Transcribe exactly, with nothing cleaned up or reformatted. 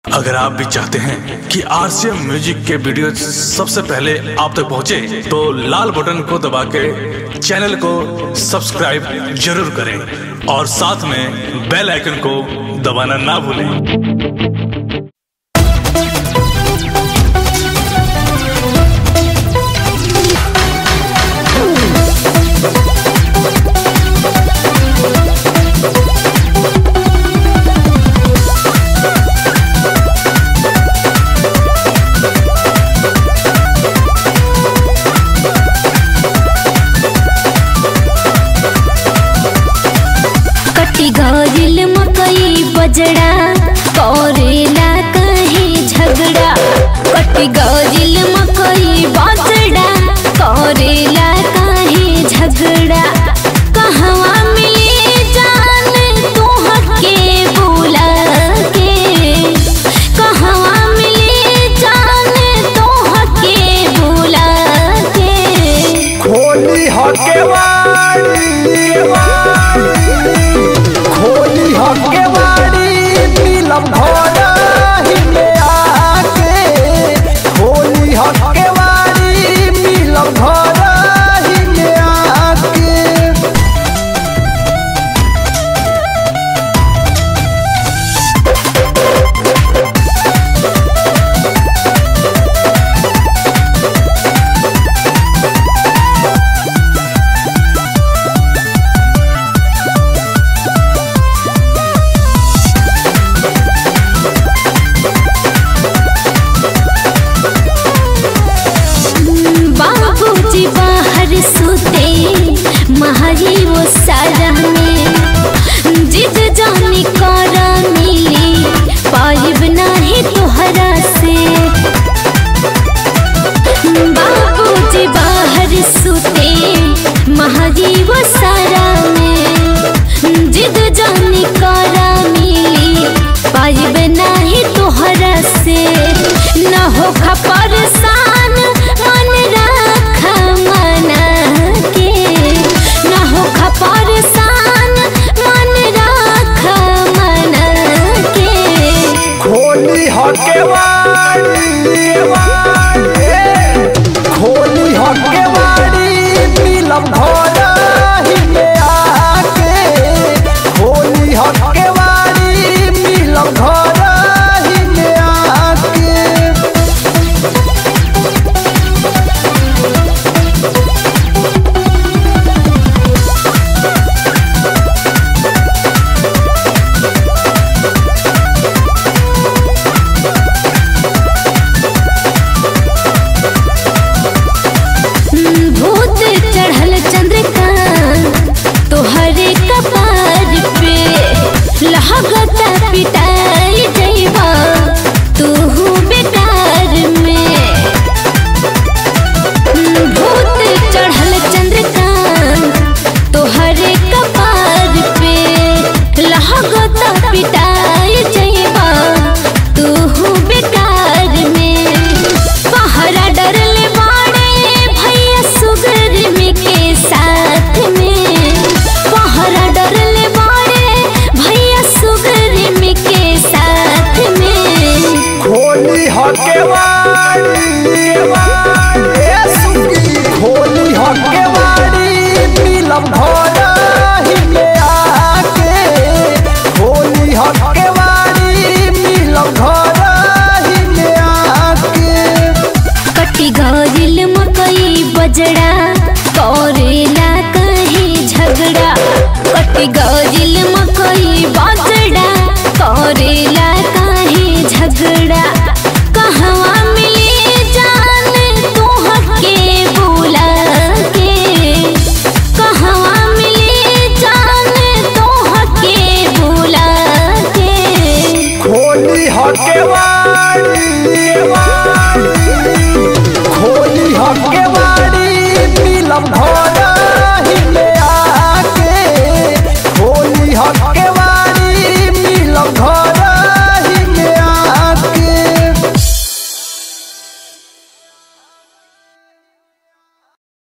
अगर आप भी चाहते हैं कि आरसीएम म्यूजिक के वीडियो सबसे पहले आप तक पहुंचे, तो लाल बटन को दबा के चैनल को सब्सक्राइब जरूर करें और साथ में बेल आइकन को दबाना ना भूलें। घरिल मकई बजड़ा करेला कहीं झगड़ा, कटी घरिल मकई बजड़ा करेला कहीं झगड़ा। कहवा मिले जान तुहके बुला के, कहवा मिले जान तुहके बुला के। खोली हके वाली हके वाली नीलम घोड़ा ही में आके, होली हके वाली नीलम घोड़ा ही में आके। बाहर सुते महरी वो सारा में, जिद जानी करा मिली पाइब नहीं तोहरा से। बाबूजी बाहर सुते महरी वो सारा में, जिद जानी करा मिली पाइब नहीं तोहरा से। न हो परेशान मन राखा मना के, न हो परेशान मन राखा मना के। खोली हके वाली खोली हके वाली नीलम घोड़ा ही में आके, खोली हके वाली नीलम घोड़ा ही में आके। भूत चढ़ल चंद्रकांत तोहरे कपार पे, लहगता पिटाई जइबा तू बेकार में। भूत चढ़ल चंद्रकांत तोहरे कपार पे, लहगता पिटाई जइबा तू बेकार में। पहरा डरले बाड़े भैया सुगर्मी के साथ में, पहरा डरले बाड़े भैया सुगर्मी के साथ में। खोली हके वाली खोली हके वाली नीलम घोड़ा ही में आके, खोली हके